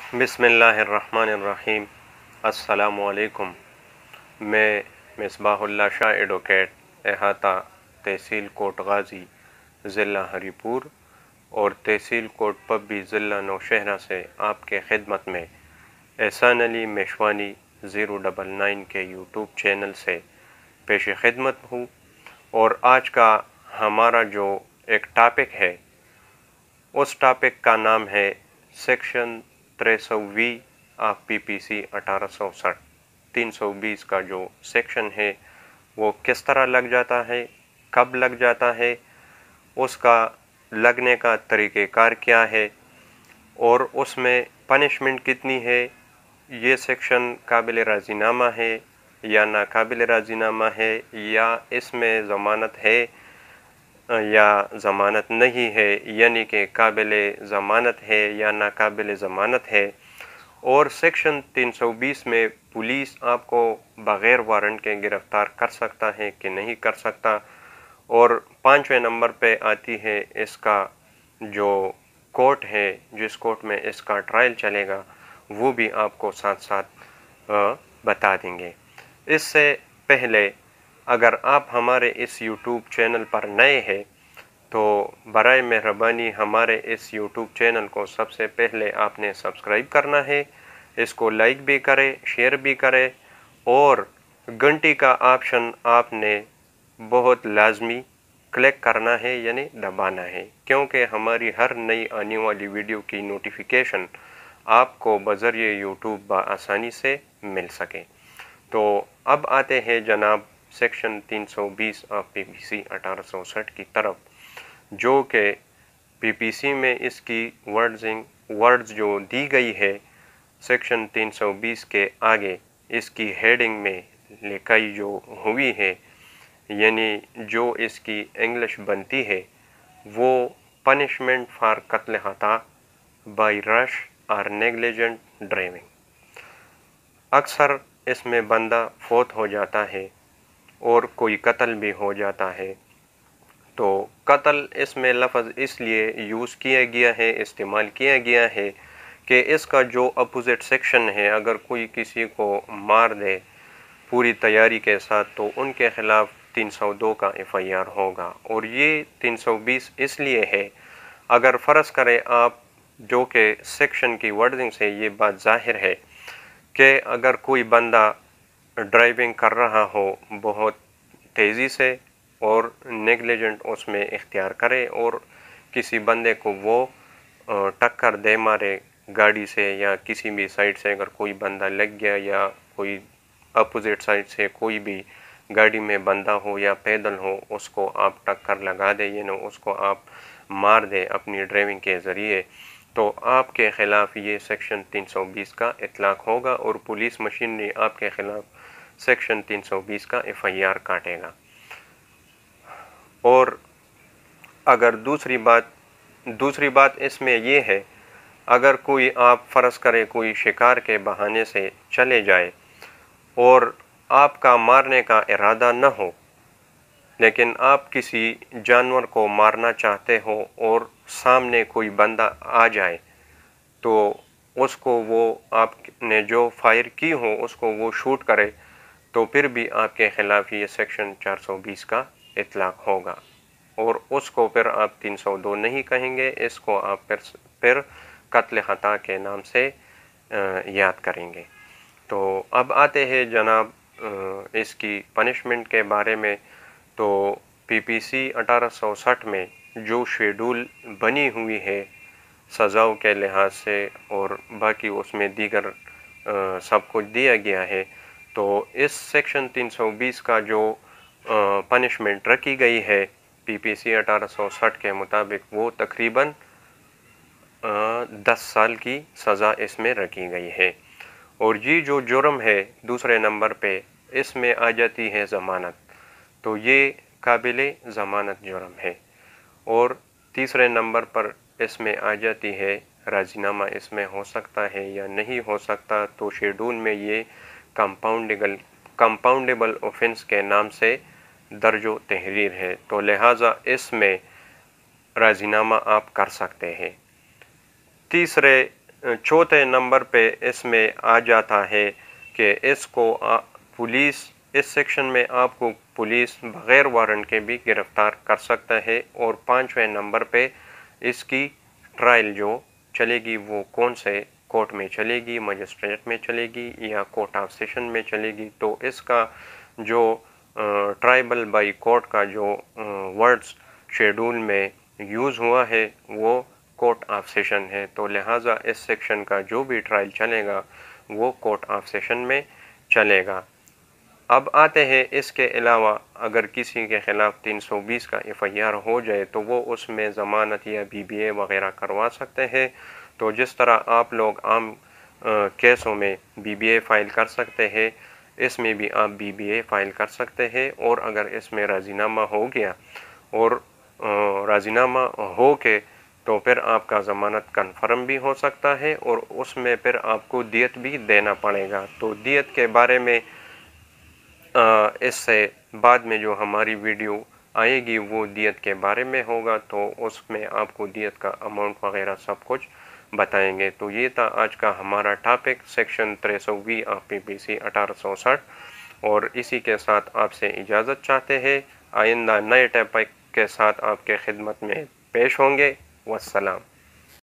बिस्मिल्लाहिर्रहमानिर्रहीम। अस्सलामुअलैकुम। मैं मिसबाहुल्लाह शाह एडवोकेट अहाता तहसील कोट गाज़ी ज़िला हरीपुर और तहसील कोट पब्बी ज़िला नौशहरा से आपके खिदमत में एहसान अली मेशवानी 099 के यूट्यूब चैनल से पेश खिदमत हूँ। और आज का हमारा जो एक टॉपिक है, उस टॉपिक का नाम है सेक्शन 320 ऑफ पीपीसी 1860। 320 का जो सेक्शन है वो किस तरह लग जाता है, कब लग जाता है, उसका लगने का तरीक़ेकार क्या है और उसमें पनिशमेंट कितनी है, ये सेक्शन काबिल राज़ीनामा है या नाकाबिल राज़ीनामा है, या इसमें ज़मानत है या ज़मानत नहीं है, यानी कि काबिल ज़मानत है या नाकाबिल ज़मानत है। और सेक्शन 320 में पुलिस आपको बग़ैर वारंट के गिरफ़्तार कर सकता है कि नहीं कर सकता। और 5वें नंबर पे आती है इसका जो कोर्ट है, जिस कोर्ट में इसका ट्रायल चलेगा, वो भी आपको साथ साथ बता देंगे। इससे पहले अगर आप हमारे इस यूट्यूब चैनल पर नए हैं तो बराए मेहरबानी हमारे इस यूट्यूब चैनल को सबसे पहले आपने सब्सक्राइब करना है, इसको लाइक भी करें, शेयर भी करें और घंटी का ऑप्शन आपने बहुत लाजमी क्लिक करना है, यानी दबाना है, क्योंकि हमारी हर नई आने वाली वीडियो की नोटिफिकेशन आपको बज़रिए यूट्यूब आसानी से मिल सके। तो अब आते हैं जनाब सेक्शन 320 ऑफ पीपीसी 1860 की तरफ, जो कि पीपीसी में इसकी वर्ड्स जो दी गई है सेक्शन 320 के आगे इसकी हेडिंग में लिखाई जो हुई है, यानी जो इसकी इंग्लिश बनती है वो पनिशमेंट फॉर कत्ल खता बाय रश और नेग्लिजेंट ड्राइविंग। अक्सर इसमें बंदा फौत हो जाता है और कोई कत्ल भी हो जाता है, तो कत्ल इसमें लफ्ज़ इसलिए यूज़ किया गया है, इस्तेमाल किया गया है कि इसका जो अपोजिट सेक्शन है, अगर कोई किसी को मार दे पूरी तैयारी के साथ तो उनके ख़िलाफ़ 302 का FIR होगा। और ये 320 इसलिए है, अगर फ़र्ज़ करें आप, जो कि सेक्शन की वर्डिंग से ये बात ज़ाहिर है कि अगर कोई बंदा ड्राइविंग कर रहा हो बहुत तेज़ी से और नेग्लिजेंट उसमें इख्तियार करे और किसी बंदे को वो टक्कर दे मारे गाड़ी से, या किसी भी साइड से अगर कोई बंदा लग गया या कोई अपोजिट साइड से कोई भी गाड़ी में बंदा हो या पैदल हो, उसको आप टक्कर लगा दे, यानी उसको आप मार दे अपनी ड्राइविंग के ज़रिए, तो आपके ख़िलाफ़ ये सेक्शन 320 का इतलाक़ होगा और पुलिस मशीनरी आपके ख़िलाफ़ सेक्शन 320 का FIR काटेगा। और अगर दूसरी बात इसमें ये है, अगर कोई आप फ़र्ज़ करें कोई शिकार के बहाने से चले जाए और आपका मारने का इरादा न हो, लेकिन आप किसी जानवर को मारना चाहते हो और सामने कोई बंदा आ जाए तो उसको वो आपने जो फायर की हो उसको वो शूट करे, तो फिर भी आपके ख़िलाफ़ ये सेक्शन 420 का इतलाक़ होगा और उसको फिर आप 302 नहीं कहेंगे, इसको आप फिर कत्ल खता के नाम से याद करेंगे। तो अब आते हैं जनाब इसकी पनिशमेंट के बारे में। तो पीपीसी 1860 में जो शेड्यूल बनी हुई है सज़ाओं के लिहाज से और बाकी उसमें दीगर सब कुछ दिया गया है, तो इस सेक्शन 320 का जो पनिशमेंट रखी गई है पीपीसी 1860 के मुताबिक वो तकरीबन 10 साल की सज़ा इसमें रखी गई है। और ये जो जुर्म है दूसरे नंबर पे, इसमें आ जाती है ज़मानत, तो ये काबिल ज़मानत जुर्म है। और तीसरे नंबर पर इसमें आ जाती है राज़ीनामा, इसमें हो सकता है या नहीं हो सकता, तो शेड्यूल में ये कंपाउंडेबल ऑफेंस के नाम से दर्जो तहरीर है, तो लिहाजा इसमें राज़ीनामा आप कर सकते हैं। तीसरे चौथे नंबर पे इसमें आ जाता है कि इसको पुलिस, इस सेक्शन में आपको पुलिस बग़ैर वारंट के भी गिरफ़्तार कर सकता है। और 5वें नंबर पे इसकी ट्रायल जो चलेगी वो कौन से कोर्ट में चलेगी, मजिस्ट्रेट में चलेगी या कोर्ट ऑफ सेशन में चलेगी। तो इसका जो ट्राइबल बाई कोर्ट का जो वर्ड्स शेड्यूल में यूज़ हुआ है वो कोर्ट ऑफ सेशन है। तो लिहाजा इस सेक्शन का जो भी ट्रायल चलेगा वो कोर्ट ऑफ सेशन में चलेगा। अब आते हैं इसके अलावा अगर किसी के ख़िलाफ़ 320 का FIR हो जाए तो वो उसमें ज़मानत या BBA वग़ैरह करवा सकते हैं। तो जिस तरह आप लोग आम केसों में BBA फ़ाइल कर सकते हैं, इसमें भी आप BBA फ़ाइल कर सकते हैं। और अगर इसमें राज़ीनामा हो गया और राज़ीनामा हो के तो फिर आपका ज़मानत कन्फर्म भी हो सकता है और उसमें फिर आपको दियत भी देना पड़ेगा। तो दियत के बारे में इससे बाद में जो हमारी वीडियो आएगी वो दियत के बारे में होगा, तो उसमें आपको दियत का अमाउंट वगैरह सब कुछ बताएंगे। तो ये था आज का हमारा टॉपिक सेक्शन 320 ऑफ PPC 1860, और इसी के साथ आपसे इजाज़त चाहते हैं। आइंदा नए टॉपिक के साथ आपके खिदमत में पेश होंगे। वस्सलाम।